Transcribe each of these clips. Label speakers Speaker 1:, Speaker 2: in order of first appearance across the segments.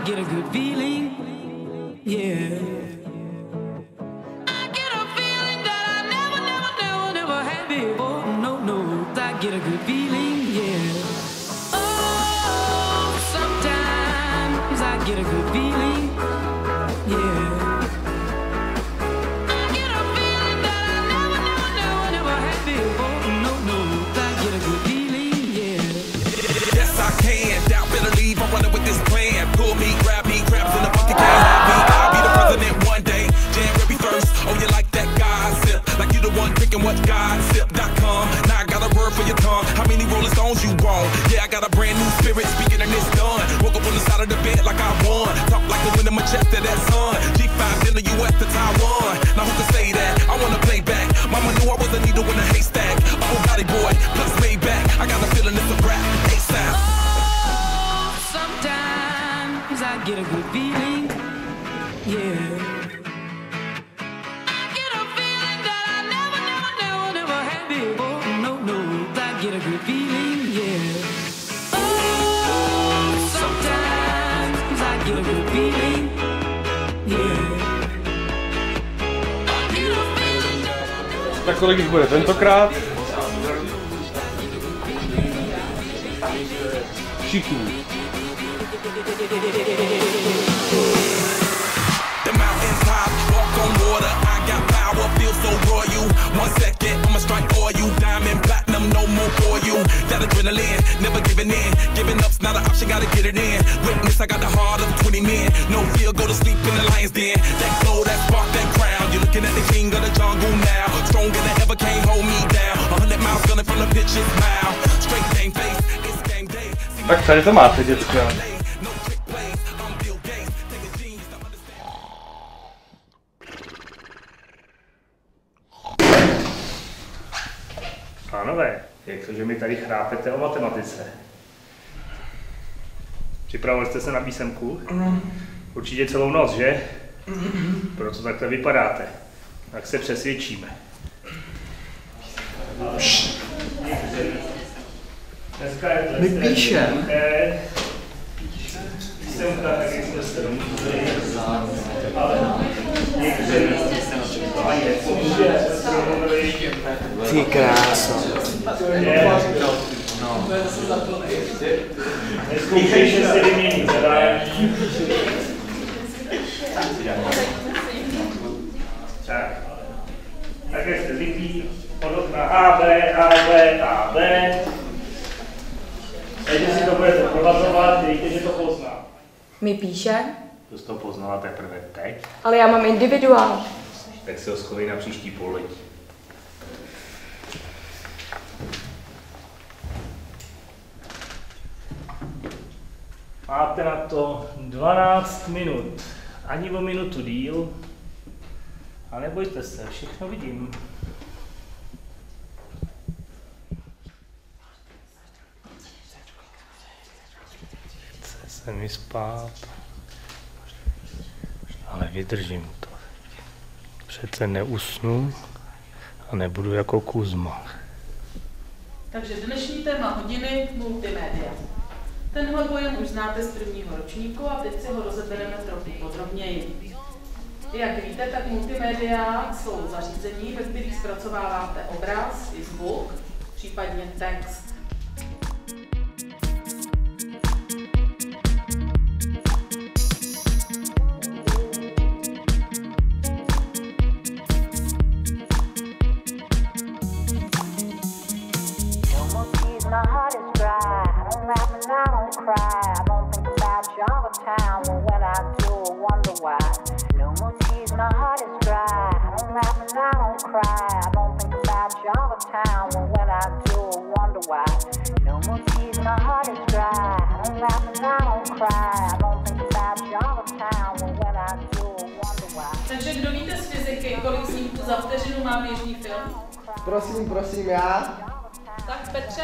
Speaker 1: get a good feeling, yeah. I get a feeling that I never had before. No, I get a good feeling, yeah. Oh, sometimes I get a good feeling, yeah.
Speaker 2: I'm running with this plan. Pull me, grab me, crabs in the bucket, can't have me. I'll be the president one day. January 1st. Oh, you like that gossip? Like you the one drinking what gossip.com. Now I got a word for your tongue. How many Rolling Stones you want? Yeah, I got a brand new spirit speaking and it's done. Woke up on the side of the bed like I won. Talk like the wind in my chest to that sun. G5 in the US to Taiwan. Now who can say that? I wanna play back. Mama knew I was a needle in a haystack. Oh, body boy, plus made back. I got a feeling it's a rap. ASAP.
Speaker 1: I get a good feeling, yeah. I get a feeling that I never had before. No, I get a good feeling, yeah. Oh, sometimes I get a good feeling, yeah.
Speaker 3: Tak kolik jich bude tentokrát? Všichni.
Speaker 2: The mountains high, walk on water. I got power, feel so royal. 1 second, I'ma strike for you. Diamond, platinum, no more for you. That adrenaline, never giving in. Giving up's not an option, gotta get it in. Witness, I got the heart of 20 men. No fear, go to sleep in the lion's den. That glow, that spark, that crown. You're looking at the king of the jungle now. Stronger than ever, can't hold me down. 100 miles gunning from the pitcher's mouth. Straight game face, it's game day.
Speaker 3: Tak tady to máte, děcka.
Speaker 4: Pánové, jak to, že mi tady chrápete o matematice? Připravili jste se na písemku? Určitě celou noc, že? Proto takhle vypadáte. Tak se přesvědčíme. Dneska je to...
Speaker 5: My píšem.
Speaker 4: Písemka, tak jak jsme se domluvili, ale někteří ani nepomůže.
Speaker 5: Ty krása.
Speaker 4: Neskoušej, že si vyměnit zadání. Tak jak jste zvyklí, od okna A, B, A, B, A, B. Takže si to budete provazovat, víte, že to pozná.
Speaker 6: My píše,
Speaker 4: To jsi to poznala teprve teď,
Speaker 6: ale já mám individuál.
Speaker 4: tak si ho schovej na příští pololetí. Máte na to 12 minut, ani o minutu díl. A nebojte se, všechno vidím. Chce se mi spát, ale vydržím to. Přece neusnu a nebudu jako Kuzma.
Speaker 7: Takže dnešní téma hodiny multimédia. Tenhle pojem už znáte z prvního ročníku a teď si ho rozebereme trochu podrobněji. Jak víte, tak multimédia jsou zařízení, ve kterých zpracováváte obraz i zvuk, případně text. Takže kdo víte z fyziky, kolik snímků za vteřinu má běžný film?
Speaker 5: Prosím, já.
Speaker 7: Tak Petře?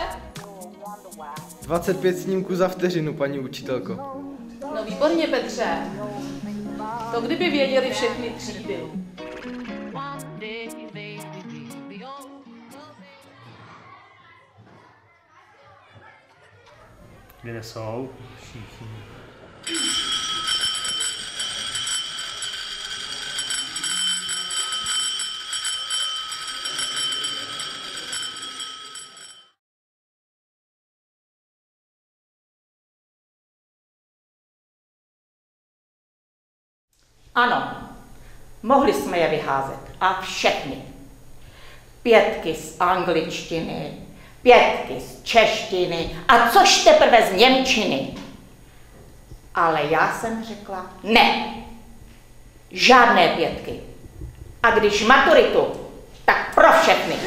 Speaker 5: 25 snímků za vteřinu, paní učitelko.
Speaker 7: No výborně Petře. To kdyby věděli všechny třídy.
Speaker 4: Kde jsou? Všichni.
Speaker 8: Ano, mohli jsme je vyházet. A všechny. 5 z angličtiny, 5 z češtiny a což teprve z němčiny. Ale já jsem řekla ne. Žádné 5. A když maturitu, tak pro všechny.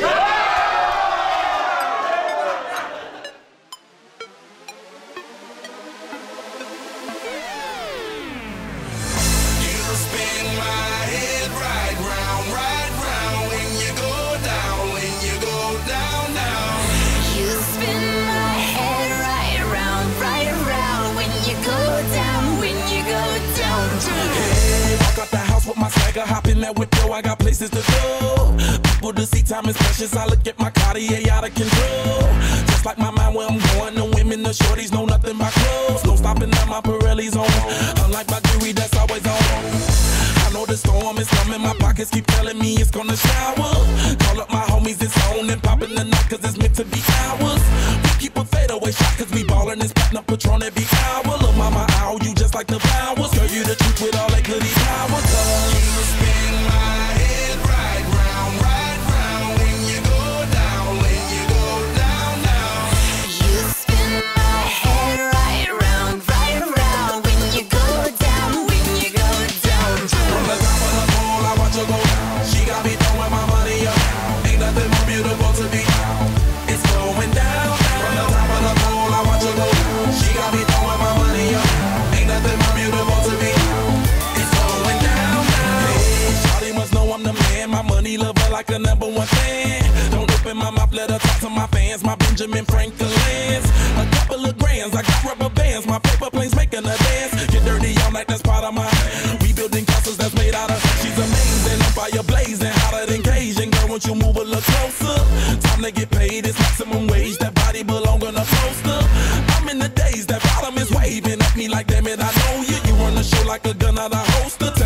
Speaker 2: Hop in that whip, yo, I got places to go. People to see, time is precious. I look at my Cartier out of control. Just like my mind where I'm going, the women, the shorties know nothing but clothes. No stopping at my Pirelli's on. Unlike my jewelry, that's always on. I know the storm is coming, my pockets keep telling me it's gonna shower. Call up my homies, it's on and popping the night, cause it's meant to be ours. We keep a fadeaway shot, cause we ballin' this platinum Patron every hour. Look, mama, ow, you just like the flowers. Girl, you the truth with all that goody power. You spin my head right round when you go down, when you go down, down.
Speaker 9: You spin my head right round when you go down, when you go down.
Speaker 2: From the top of the pole, I watch her go down. She got me throwing my money up. Ain't nothing more beautiful to me. It's going down. From the top of the pole, I watch her go down. She got me throwing my money up. Ain't nothing more beautiful to me. It's going down. Hey, shawty must know I'm the man. My money lover like a #1 fan. Don't open my mouth, let her talk to my fans. My Benjamin Franklin's. A couple of grands, I got rubber bands. My paper planes making a dance. Get dirty all night, that's part of my. We building castles that's made out of. She's amazing, I'm fire blazing, hotter than Cajun. Girl, won't you move a little closer? Time to get paid, it's maximum wage. That body belong on a poster. I'm in the days, that bottom is waving at me like, damn it, I know you. You run the show like a gun out of holster.